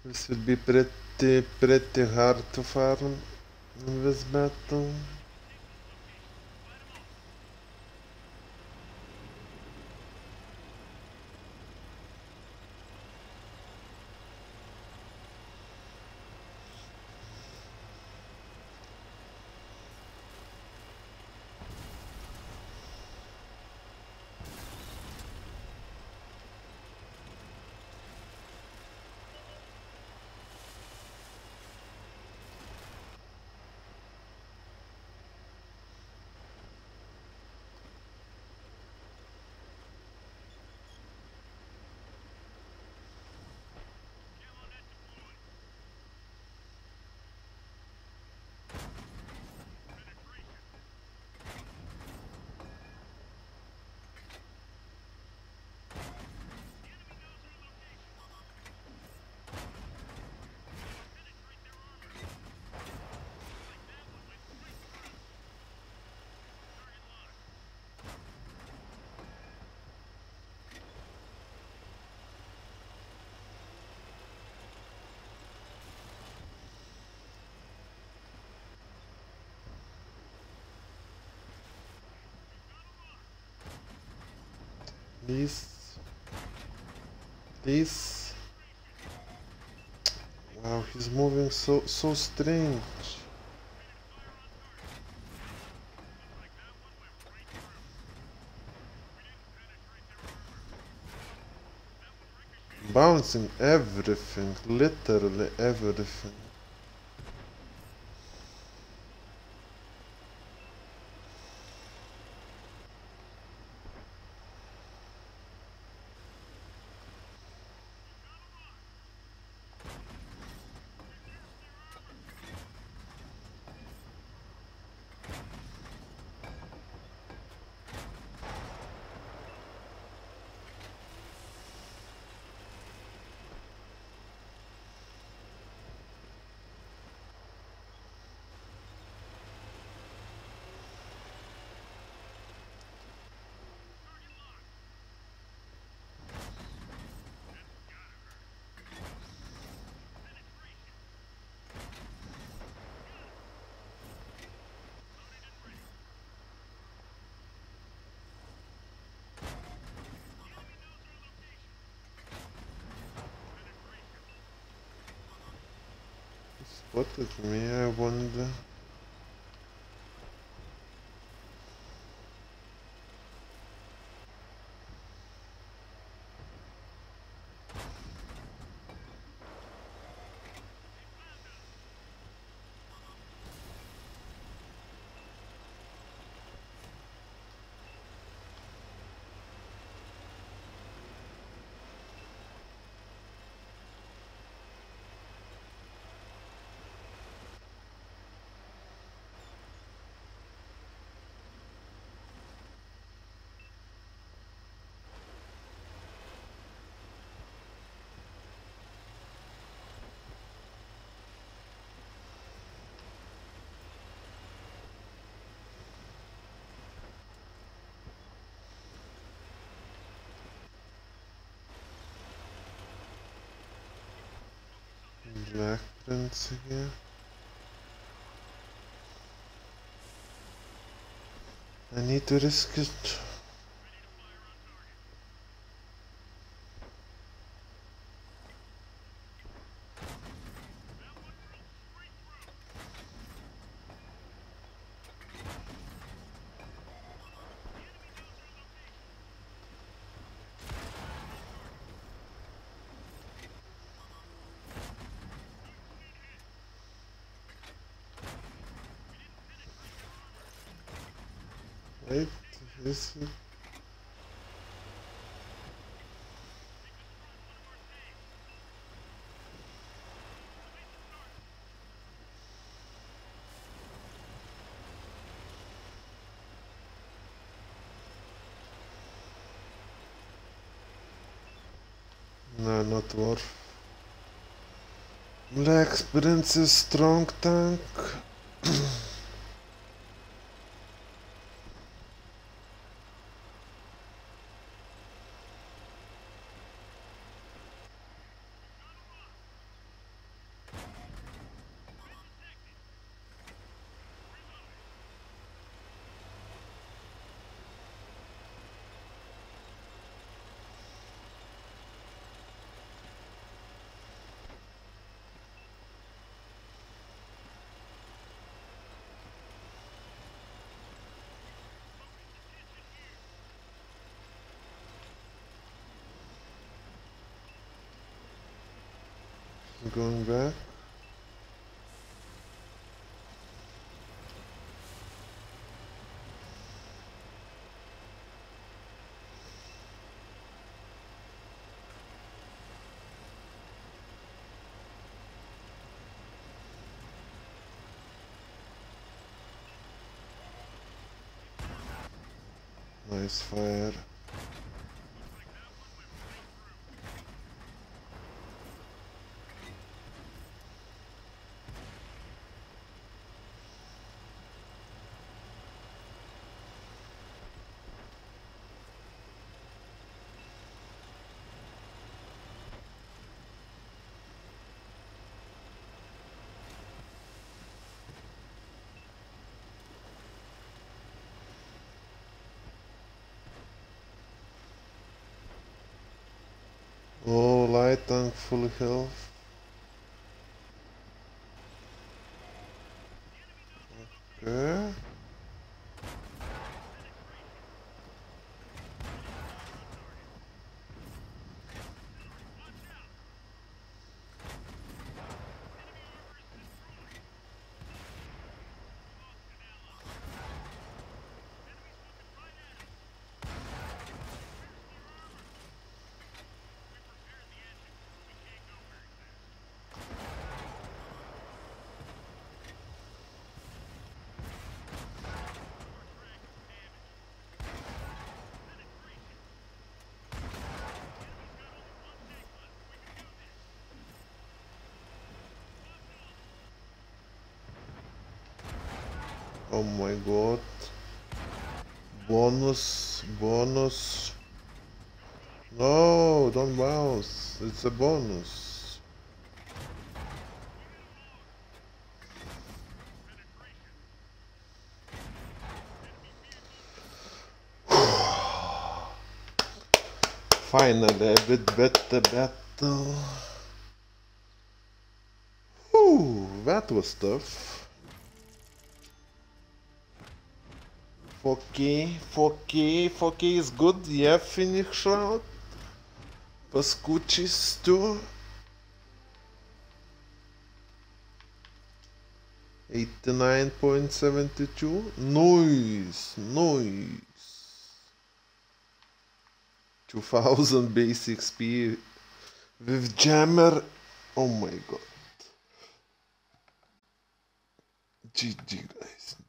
This will be pretty hard to farm in this battle. This. Wow, he's moving so strange. Bouncing everything, literally everything. Spotted me, I wonder. Black Prince here. I need to risk it. Wait, is it? No, not worth. Black Prince is strong tank. going back. Nice fire. Oh, light tank full health. Okay. Oh my god. Bonus, bonus. No, don't bounce. It's a bonus. Finally, a bit better battle. Whew, that was tough. 4K, 4K, 4K is good. Yeah, finish round. Pascucci's too. 89.72. Nice, nice. 2000 base XP with jammer. Oh my god. GG guys.